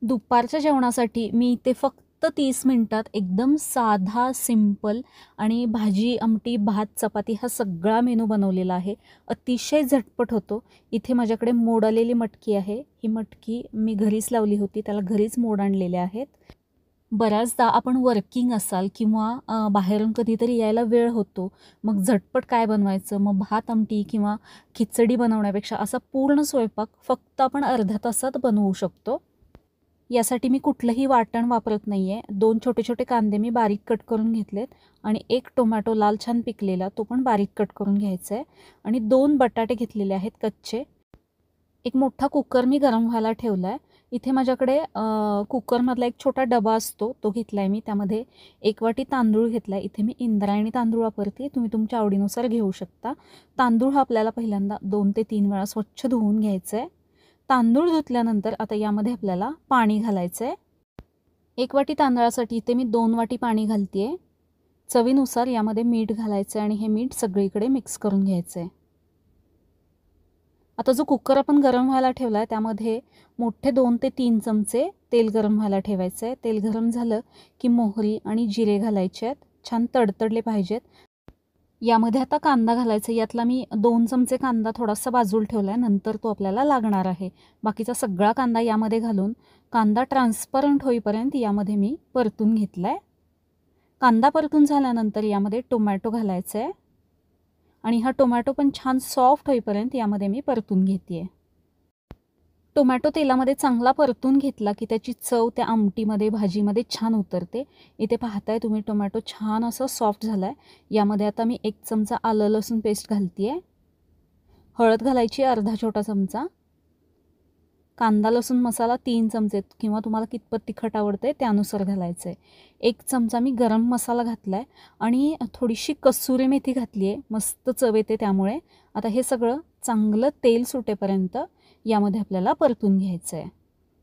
दुपारच्या जेवणासाठी मी इथे फक्त 30 मिनिटात एकदम साधा, सिंपल आणि भाजी, आमटी, भात, चपाती हा सगळा मेनू बनवलेला आहे. अतिशय झटपट होतो. इथे माझ्याकडे मोड आलेली मटकी आहे. ही मटकी मी घरीच लावली होती. त्याला घरीच मोड आणलेले आहेत. बऱ्याचदा आपण वर्किंग असाल किंवा बाहेरून कधीतरी यायला वेळ होतो. मग झटपट काय बनवायचं? मग भात, आमटी किंवा खिचडी बनवण्यापेक्षा असा पूर्ण स्वयंपाक फक्त आपण अर्ध्या तासात बनवू शकतो. यासाठी मी कुठलंही वाटण वापरत नाही आहे. 2 छोटे-छोटे कांदे मी बारीक कट करून घेतलेत आणि 1 टोमॅटो लाल छान पिकलेला तो पण बारीक कट करून घ्यायचा आहे आणि 2 बटाटे घेतलेले आहेत कच्चे. एक मोठा कुकर मी गरम व्हायला ठेवला आहे. इथे माझ्याकडे कुकरमधला एक छोटा डबा असतो तो घेतला आहे मी. त्यामध्ये 1 वाटी तांदूळ घेतला आहे. इथे मी इंद्रायणी तांदूळ वापरते. तुम्ही तुमच्या आवडीनुसार घेऊ शकता. तांदूळ हा आपल्याला पहिल्यांदा 2 ते 3 वेळा स्वच्छ धुवून घ्यायचं आहे. तांदूळ धुतल्यानंतर आता यामध्ये आपल्याला पाणी घालायचं आहे. 1 वाटी तांदळासाठी इथे मी 2 वाटी पाणी घालते आहे. चवीनुसार यामध्ये मीठ घालायचं आहे आणि हे मीठ सगळीकडे मिक्स करून घ्यायचं आहे. आता जो कुकर आपण गरम व्हायला ठेवला आहे त्यामध्ये मोठे 2 ते 3 चमचे तेल गरम व्हायला ठेवायचं आहे. तेल गरम झालं की मोहरी आणि जिरे घालायचे आहेत. छान तडतडले पाहिजेत. यामध्ये आता कांदा घालायचा. यातला मी 2 चमचे कांदा थोडासा बाजूला ठेवला आहे. नंतर तो आपल्याला लागणार आहे. बाकीचा सगळा कांदा यामध्ये घालून कांदा ट्रान्सपरंट होईपर्यंत यामध्ये मी परतून घेतला आहे. कांदा परतून झाल्यानंतर यामध्ये टोमॅटो घालायचा आहे आणि हा टोमॅटो पण छान सॉफ्ट होईपर्यंत यामध्ये मी परतून घेते आहे. टोमॅटो तेलामध्ये चांगला परतून घेतला की त्याची चव त्या आमटीमध्ये, भाजीमध्ये छान उतरते. इथे पाहताय तुम्ही टोमॅटो छान असं सॉफ्ट झाला आहे. यामध्ये आता मी 1 चमचा आलं लसूण पेस्ट घालते आहे. हळद घालायची अर्धा छोटा चमचा. कांदा लसूण मसाला 3 चमचे किंवा तुम्हाला कितपत तिखट आवडते त्यानुसार घालायचं आहे. 1 चमचा मी गरम मसाला घातला आहे आणि थोडीशी कसुरी मेथी घातली आहे. मस्त चव येते त्यामुळे. आता हे सगळं चांगलं तेल सुटेपर्यंत यामध्ये आपल्याला परतून घ्यायचं आहे.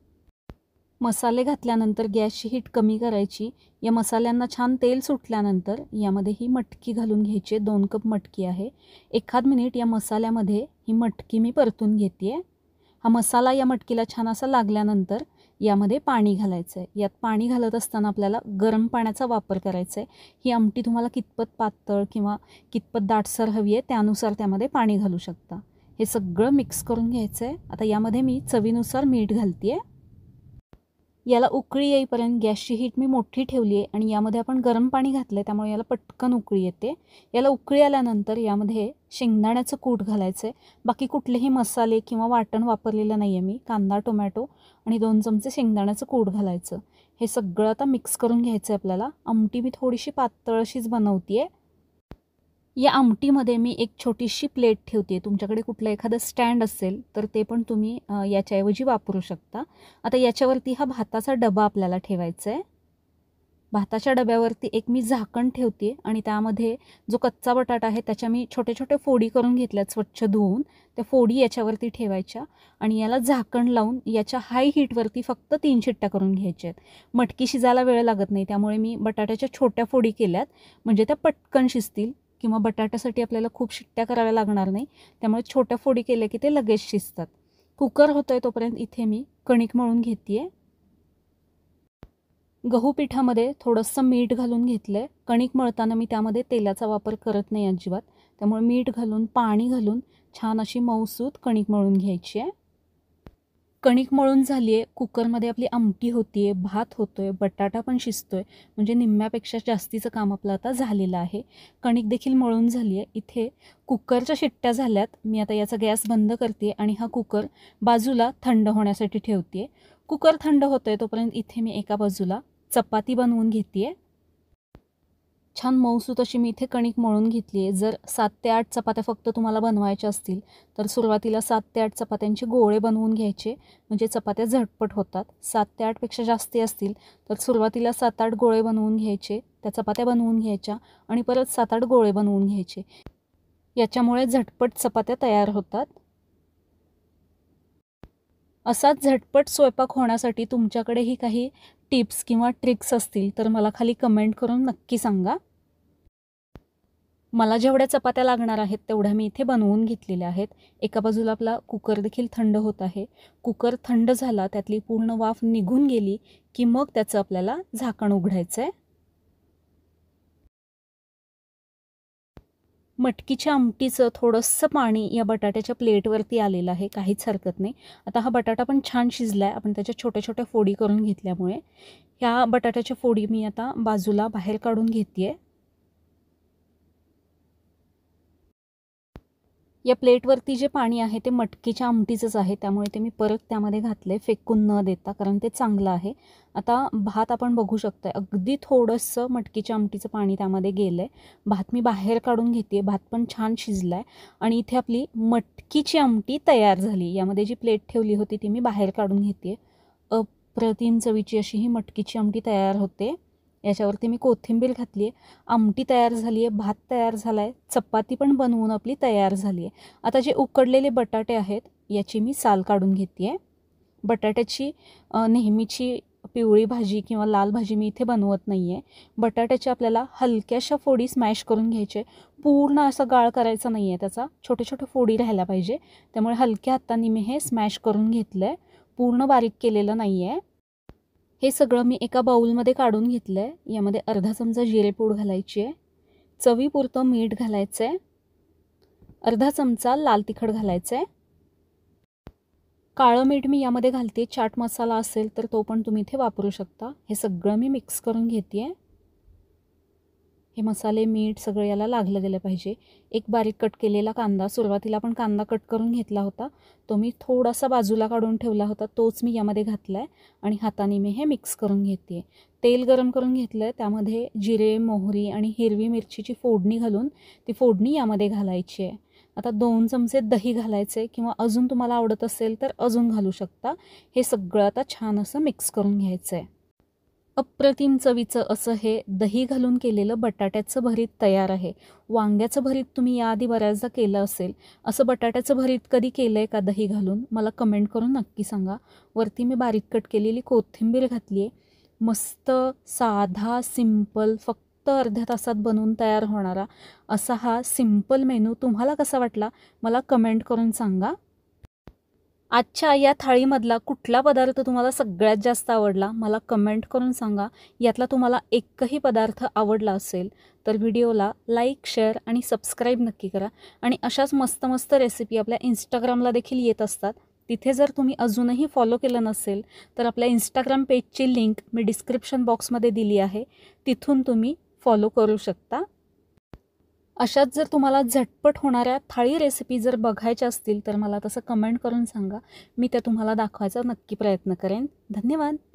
मसाले घातल्यानंतर गॅसची हीट कमी करायची. या मसाल्यांना छान तेल सुटल्यानंतर यामध्ये ही मटकी घालून घ्यायची. 2 कप मटकी आहे. 1 मिनिट या मसाल्यामध्ये ही मटकी मी परतून घेते आहे. हा मसाला या मटकीला छान असा लागल्यानंतर यामध्ये पाणी घालायचं आहे. यात पाणी घालत असताना आपल्याला गरम पाण्याचा वापर करायचा आहे. ही आमटी तुम्हाला कितपत पातळ किंवा कितपत दाटसर हवी आहे त्यानुसार त्यामध्ये पाणी घालू शकता. हे सगळं मिक्स करून घ्यायचं आहे. आता यामध्ये मी चवीनुसार मीठ घालते आहे. याला उकळी येईपर्यंत गॅसची हीट मी मोठी ठेवली आहे आणि यामध्ये आपण गरम पाणी घातलं आहे त्यामुळे याला पटकन उकळी येते. याला उकळी आल्यानंतर यामध्ये शेंगदाण्याचं कूट घालायचं आहे. बाकी कुठलेही मसाले किंवा वाटण वापरलेलं नाही आहे मी. कांदा, टोमॅटो आणि 2 चमचे शेंगदाण्याचं कूट घालायचं. हे सगळं आता मिक्स करून घ्यायचं आहे आपल्याला. आमटी मी थोडीशी पातळ अशीच बनवते आहे. या आमटीमध्ये मी एक छोटीशी प्लेट ठेवते आहे. तुमच्याकडे कुठलं एखादं स्टँड असेल तर ते पण तुम्ही याच्याऐवजी वापरू शकता. आता याच्यावरती हा भाताचा डबा आपल्याला ठेवायचा आहे. भाताच्या डब्यावरती एक मी झाकण ठेवते आणि त्यामध्ये जो कच्चा बटाटा आहे त्याच्या मी छोटे छोटे फोडी करून घेतल्यात स्वच्छ धुवून. त्या फोडी याच्यावरती ठेवायच्या आणि याला झाकण लावून याच्या हाय हीटवरती फक्त 3 शिट्ट्या करून घ्यायच्या आहेत. मटकी शिजायला वेळ लागत नाही त्यामुळे मी बटाट्याच्या छोट्या फोडी केल्यात म्हणजे त्या पटकन शिजतील किंवा बटाट्यासाठी आपल्याला खूप शिट्ट्या कराव्या लागणार नाही. त्यामुळे छोट्या फोडी केल्या की ते लगेच शिजतात. कुकर होतोय तोपर्यंत इथे मी कणिक मळून घेते आहे. गहू पिठामध्ये थोडंसं मीठ घालून घेतलं आहे. कणिक मळताना मी त्यामध्ये तेलाचा वापर करत नाही अजिबात. त्यामुळे मीठ घालून पाणी घालून छान अशी मऊसूत कणिक मळून घ्यायची आहे. कणिक मळून झाली आहे. कुकरमध्ये आपली आमटी होती आहे, भात होतो आहे, बटाटा पण शिजतो आहे. म्हणजे निम्म्यापेक्षा जास्तीचं काम आपलं आता झालेलं आहे. कणिक देखील मळून झाली आहे. इथे कुकरच्या शिट्ट्या झाल्यात. मी आता याचा गॅस बंद करते आणि हा कुकर बाजूला थंड होण्यासाठी ठेवते आहे. कुकर थंड होतो आहे तोपर्यंत इथे मी एका बाजूला चपाती बनवून घेते आहे. छान मऊसूत अशी मी इथे कणिक मळून घेतली आहे. जर 7 ते 8 चपात्या फक्त तुम्हाला बनवायच्या असतील तर सुरुवातीला 7 ते 8 चपात्यांचे गोळे बनवून घ्यायचे म्हणजे चपात्या झटपट होतात. 7 ते 8 पेक्षा जास्ती असतील तर सुरुवातीला 7-8 गोळे बनवून घ्यायचे, त्या चपात्या बनवून घ्यायच्या आणि परत 7-8 गोळे बनवून घ्यायचे. याच्यामुळे झटपट चपात्या तयार होतात. असाच झटपट स्वयंपाक होण्यासाठी तुमच्याकडेही काही टिप्स किंवा ट्रिक्स असतील तर मला खाली कमेंट करून नक्की सांगा. मला जेवढ्या चपात्या लागणार आहेत तेवढ्या मी इथे बनवून घेतलेल्या आहेत। एका बाजूला आपला कुकर देखील थंड होत आहे। कुकर थंड झाला, त्यातली पूर्ण वाफ निघून गेली की मग त्याचं आपल्याला झाकण उघडायचं आहे। मटकीच्या आमटीचं थोडंसं पाणी या बटाट्याच्या प्लेटवरती आलेलं आहे, काहीच हरकत नाही। आता हा बटाटा पण छान शिजला आहे, आपण त्याच्या छोट्या छोट्या फोडी करून घेतल्यामुळे ह्या बटाट्याच्या फोडी मी आता बाजूला बाहेर काढून घेते। या प्लेटवरती जे पाणी आहे ते मटकीच्या आमटीचंच आहे, त्यामुळे ते मी परत त्यामध्ये घातले फेकून न देता, कारण ते चांगलं आहे। आता भात आपण बघू शकता, अगदी थोडंसं मटकीच्या आमटीचं पाणी त्यामध्ये गेलं आहे। भात मी बाहेर काढून घेते, भात पण छान शिजला आहे आणि इथे आपली मटकीची आमटी तयार झाली। यामध्ये जी प्लेट ठेवली होती ती मी बाहेर काढून घेते। अप्रतिम चवीची अशी ही मटकीची आमटी तयार होते। याच्यावरती मी कोथिंबीर घातली आहे, आमटी तयार झाली आहे, भात तयार झाला आहे, चपाती पण बनवून आपली तयार झाली आहे। आता जे उकडलेले बटाटे आहेत याची मी साल काढून घेते आहे। बटाट्याची नेहमीची पिवळी भाजी किंवा लाल भाजी मी इथे बनवत नाही आहे। बटाट्याच्या आपल्याला हलक्याशा फोडी स्मॅश करून घ्यायचे, पूर्ण असं गाळ करायचा नाही आहे, त्याचा छोटे छोटे फोडी राहायला पाहिजे। त्यामुळे हलक्या हाताने मी हे स्मॅश करून घेतलं आहे, पूर्ण बारीक केलेलं नाही आहे। हे सगळं मी एका बाउलमध्ये काढून घेतलं आहे। यामध्ये अर्धा चमचा जिरेपूड घालायची आहे, चवीपुरतं मीठ घालायचं आहे, अर्धा चमचा लाल तिखट घालायचं आहे, काळं मीठ मी यामध्ये घालते, चाट मसाला असेल तर तो पण तुम्ही इथे वापरू शकता। हे सगळं मी मिक्स करून घेते आहे। हे मसाले मीठ सगळं याला लागलं गेलं पाहिजे। एक बारीक कट केलेला कांदा, सुरुवातीला आपण कांदा कट करून घेतला होता, तो मी थोडासा बाजूला काढून ठेवला होता, तोच मी यामध्ये घातला आहे आणि हाताने मी हे मिक्स करून घेते। तेल गरम करून घेतलं आहे, त्यामध्ये जिरे, मोहरी आणि हिरवी मिरचीची फोडणी घालून ती फोडणी यामध्ये घालायची आहे। आता 2 चमचे दही घालायचे, किंवा अजून तुम्हाला आवडत असेल तर अजून घालू शकता। हे सगळं आता छान असं मिक्स करून घ्यायचं आहे। अप्रतिम चवीचं असं हे दही घालून केलेलं बटाट्याचं भरीत तयार आहे। वांग्याचं भरीत तुम्ही याआधी बऱ्याचदा केलं असेल, असं बटाट्याचं भरीत कधी केलं आहे का दही घालून? मला कमेंट करून नक्की सांगा। वरती मी बारीक कट केलेली कोथिंबीर घातली आहे। मस्त साधा सिंपल, फक्त अर्ध्या तासात बनवून तयार होणारा असा हा सिंपल मेनू तुम्हाला कसा वाटला मला कमेंट करून सांगा। आजच्या या थाळीमधला कुठला पदार्थ तुम्हाला सगळ्यात जास्त आवडला मला कमेंट करून सांगा। यातला तुम्हाला एकही पदार्थ आवडला असेल तर व्हिडिओला लाईक, शेअर आणि सबस्क्राईब नक्की करा। आणि अशाच मस्त मस्त रेसिपी आपल्या इंस्टाग्रामला देखील येत असतात, तिथे जर तुम्ही अजूनही फॉलो केलं नसेल तर आपल्या इंस्टाग्राम पेजची लिंक मी डिस्क्रिप्शन बॉक्समध्ये दिली आहे, तिथून तुम्ही फॉलो करू शकता। अशाच जर तुम्हाला झटपट होणाऱ्या थाळी रेसिपी जर बघायच्या असतील तर मला तसं कमेंट करून सांगा, मी त्या तुम्हाला दाखवायचा नक्की प्रयत्न करेन। धन्यवाद।